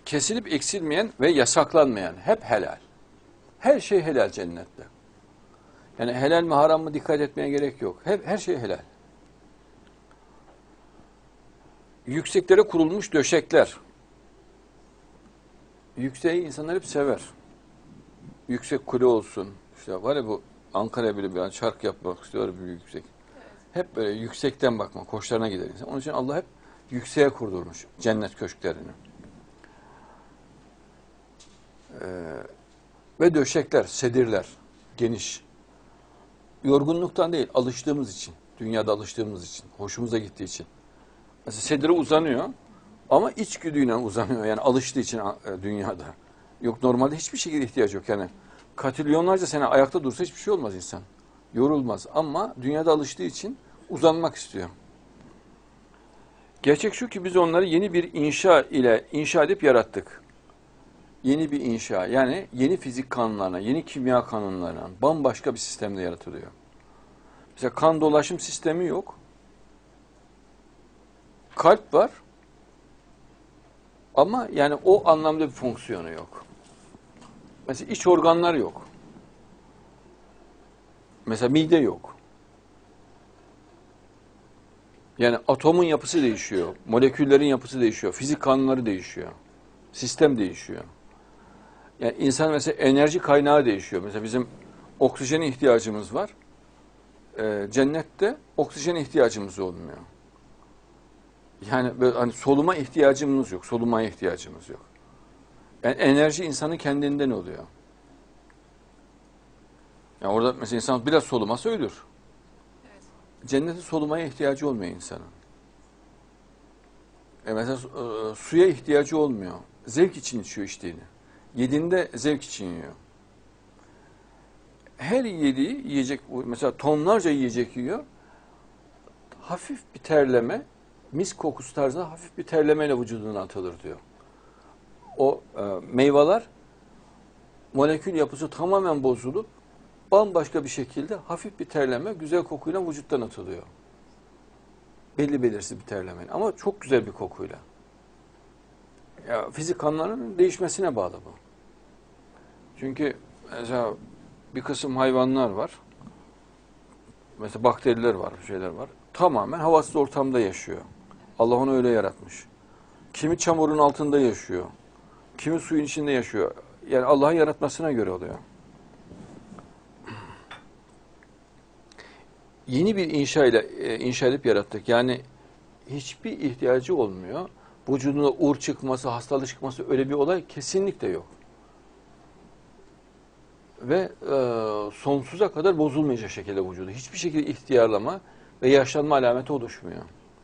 kesilip eksilmeyen ve yasaklanmayan, hep helal. Her şey helal cennette. Yani helal mi haram mı dikkat etmeye gerek yok. Her şey helal. Yükseklere kurulmuş döşekler. Yükseği insanlar hep sever. Yüksek kule olsun. İşte var ya bu Ankara'ya bile bir çark yapmak istiyor bir yüksek. Hep böyle yüksekten bakma, koşlarına gider insan. Onun için Allah hep yükseğe kurdurmuş cennet köşklerini. Ve döşekler, sedirler, geniş. Yorgunluktan değil, alıştığımız için. Dünyada alıştığımız için, hoşumuza gittiği için. Mesela sedire uzanıyor ama içgüdüyle uzanıyor. Yani alıştığı için dünyada. Yok normalde hiçbir şekilde ihtiyaç yok. Yani katrilyonlarca sene ayakta dursa hiçbir şey olmaz insan. Yorulmaz ama dünyada alıştığı için uzanmak istiyor. Gerçek şu ki biz onları yeni bir inşa edip yarattık. Yeni bir inşa, yani yeni fizik kanunlarına, yeni kimya kanunlarına, bambaşka bir sistemde yaratılıyor. Mesela kan dolaşım sistemi yok. Kalp var. Ama yani o anlamda bir fonksiyonu yok. Mesela iç organlar yok. Mesela mide yok. Yani atomun yapısı değişiyor. Moleküllerin yapısı değişiyor. Fizik kanunları değişiyor. Sistem değişiyor. Yani insan mesela enerji kaynağı değişiyor. Mesela bizim oksijene ihtiyacımız var. Cennette oksijene ihtiyacımız olmuyor. Yani böyle hani soluma ihtiyacımız yok. Solumaya ihtiyacımız yok. Yani enerji insanın kendinden oluyor. Yani orada mesela insan biraz solumasa ölür. Evet. Cennette solumaya ihtiyacı olmuyor insanın. Mesela suya ihtiyacı olmuyor. Zevk için içiyor içtiğini. Yediğinde zevk için yiyor. Her yediği yiyecek, mesela tonlarca yiyecek yiyor. Hafif bir terleme, mis kokusu tarzında hafif bir terlemeyle vücuduna atılır diyor. O meyveler molekül yapısı tamamen bozulup bambaşka bir şekilde hafif bir terleme, güzel kokuyla vücuttan atılıyor. Belli belirsiz bir terleme ama çok güzel bir kokuyla. Ya, fizik kanunlarının değişmesine bağlı bu. Çünkü mesela bir kısım hayvanlar var. Mesela bakteriler var, şeyler var. Tamamen havasız ortamda yaşıyor. Allah onu öyle yaratmış. Kimi çamurun altında yaşıyor. Kimi suyun içinde yaşıyor. Yani Allah'ın yaratmasına göre oluyor. Yeni bir inşa edip yarattık. Yani hiçbir ihtiyacı olmuyor. Vücudunda uğur çıkması, hastalık çıkması öyle bir olay kesinlikle yok. Ve sonsuza kadar bozulmayacak şekilde vücudu. Hiçbir şekilde ihtiyarlama ve yaşlanma alameti oluşmuyor.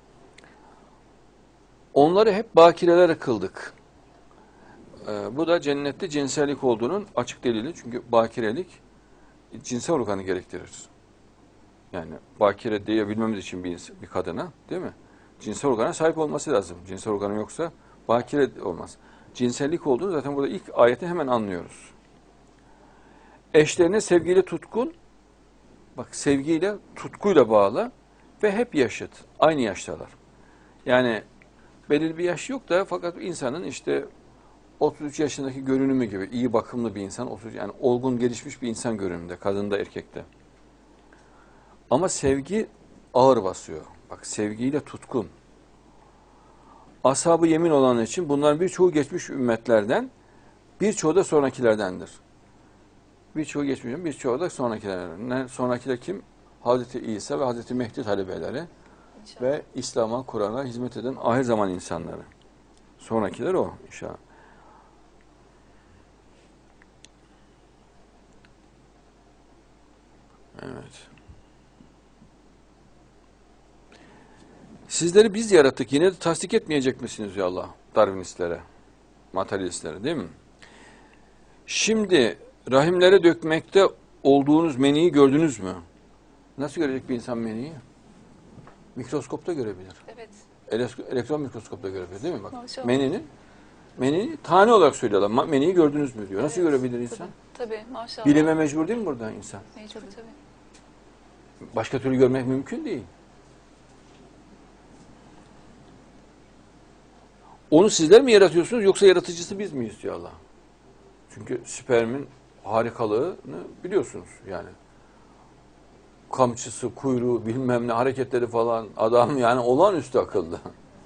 Onları hep bakireler kıldık. Bu da cennette cinsellik olduğunun açık delili. Çünkü bakirelik cinsel organı gerektirir. Yani bakire diyebilmemiz için bir kadına, değil mi? Cinsel organa sahip olması lazım. Cinsel organı yoksa bakire olmaz. Cinsellik olduğunu zaten burada ilk ayette hemen anlıyoruz. Eşlerine sevgiyle tutkun, bak sevgiyle, tutkuyla bağlı ve hep yaşıt. Aynı yaştalar. Yani belirli bir yaş yok da fakat insanın işte 33 yaşındaki görünümü gibi iyi bakımlı bir insan, yani olgun gelişmiş bir insan görünümünde, kadında, erkekte. Ama sevgi ağır basıyor. Bak sevgiyle tutkun. Ashab-ı yemin olan için bunların birçoğu geçmiş ümmetlerden, birçoğu da sonrakilerdendir. Birçoğu geçmiş, birçoğu da sonrakilerden. Sonrakiler kim? Hazreti İsa ve Hazreti Mehdi talebeleri İnşallah. Ve İslam'a, Kur'an'a hizmet eden ahir zaman insanları. Sonrakiler o inşallah. Evet. Sizleri biz yarattık. Yine de tasdik etmeyecek misiniz ya Allah? Darwinistlere, materyalistlere değil mi? Şimdi rahimlere dökmekte olduğunuz meniyi gördünüz mü? Nasıl görecek bir insan meniyi? Mikroskopta görebilir. Evet. Elektron mikroskopta görebilir değil mi? Bak, Maşallah. menini tane olarak söylüyorlar. Meniyi gördünüz mü diyor. Nasıl Evet, görebilir insan? Tabii maşallah. Bilime mecbur değil mi burada insan? Mecbur tabii. Başka türlü görmek mümkün değil. Onu sizler mi yaratıyorsunuz yoksa yaratıcısı biz miyiz diyor Allah. Çünkü spermin harikalığını biliyorsunuz yani. Kamçısı, kuyruğu, bilmem ne hareketleri falan adam yani olağanüstü akıllı.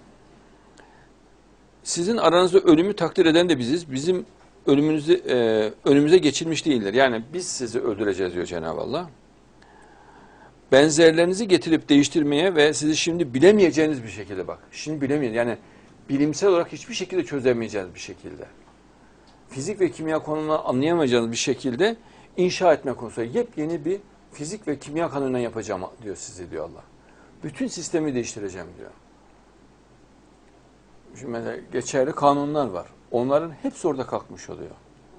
Sizin aranızda ölümü takdir eden de biziz. Bizim ölümünüzü önümüze geçilmiş değildir. Yani biz sizi öldüreceğiz diyor Cenab-ı Allah. Benzerlerinizi getirip değiştirmeye ve sizi şimdi bilemeyeceğiniz bir şekilde bak. Şimdi bilemeyin. Yani bilimsel olarak hiçbir şekilde çözemeyeceğiniz bir şekilde. Fizik ve kimya konusunu anlayamayacağınız bir şekilde inşa etme konusunda yepyeni bir fizik ve kimya kanunundan yapacağım diyor size diyor Allah. Bütün sistemi değiştireceğim diyor. Şimdi mesela geçerli kanunlar var. Onların hepsi orada kalkmış oluyor.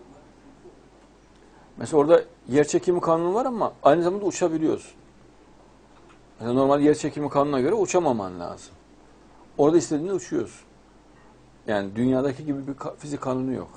Mesela orada yer çekimi kanunu var ama aynı zamanda uçabiliyorsun. Mesela normal yer çekimi kanununa göre uçamaman lazım. Orada istediğinde uçuyorsun. Yani dünyadaki gibi bir fizik kanunu yok.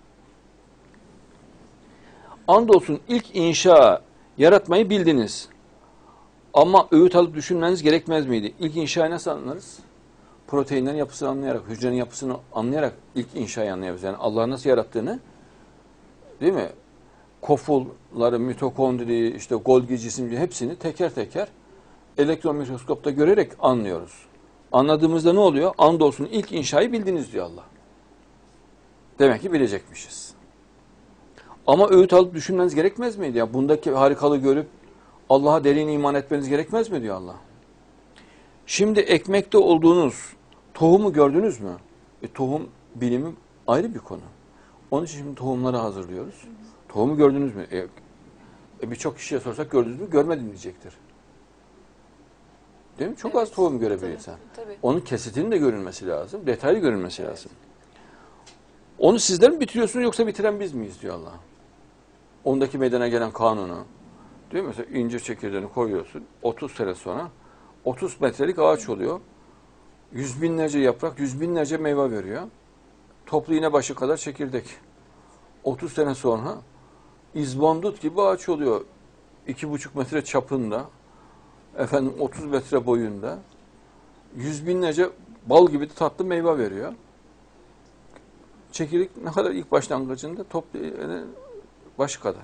Andolsun ilk inşa yaratmayı bildiniz. Ama öğüt alıp düşünmeniz gerekmez miydi? İlk inşayı nasıl anlarız? Proteinlerin yapısını anlayarak, hücrenin yapısını anlayarak ilk inşayı anlayabiliriz. Yani Allah'ın nasıl yarattığını, değil mi? Kofulları, mitokondriyi, işte Golgi cisimci hepsini teker teker elektron mikroskopta görerek anlıyoruz. Anladığımızda ne oluyor? Andolsun ilk inşayı bildiniz diyor Allah. Demek ki bilecekmişiz. Ama öğüt alıp düşünmeniz gerekmez miydi? Ya bundaki harikalığı görüp Allah'a derin iman etmeniz gerekmez mi diyor Allah. Şimdi ekmekte olduğunuz tohumu gördünüz mü? Tohum bilimi ayrı bir konu. Onun için şimdi tohumları hazırlıyoruz. Tohumu gördünüz mü? Birçok kişiye sorsak gördünüz mü? Görmedim diyecektir. Değil mi? Çok az tohum görebilir insan. Onun kesitinin de görülmesi lazım. Detaylı görülmesi lazım. Onu sizler mi bitiriyorsunuz yoksa bitiren biz miyiz diyor Allah. Ondaki meydana gelen kanunu. Değil mi? Mesela incir çekirdeğini koyuyorsun. 30 sene sonra 30 metrelik ağaç oluyor. Yüz binlerce yaprak, yüz binlerce meyve veriyor. Toplu iğne başı kadar çekirdek. 30 sene sonra izbandut gibi ağaç oluyor. 2,5 metre çapında. 30 metre boyunda. Yüz binlerce bal gibi de tatlı meyve veriyor. Çekirdek ne kadar ilk başlangıcında toplu iğne başı kadar.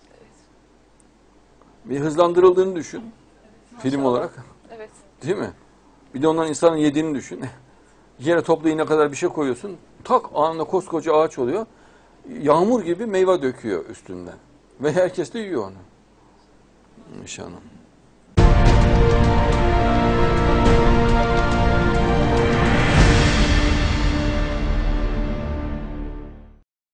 Bir hızlandırıldığını düşün. Film olarak. Evet. Değil mi? Bir de onların insanın yediğini düşün. Yere toplu iğne kadar bir şey koyuyorsun. Tak anında koskoca ağaç oluyor. Yağmur gibi meyve döküyor üstünden. Ve herkes de yiyor onu. İnşallah.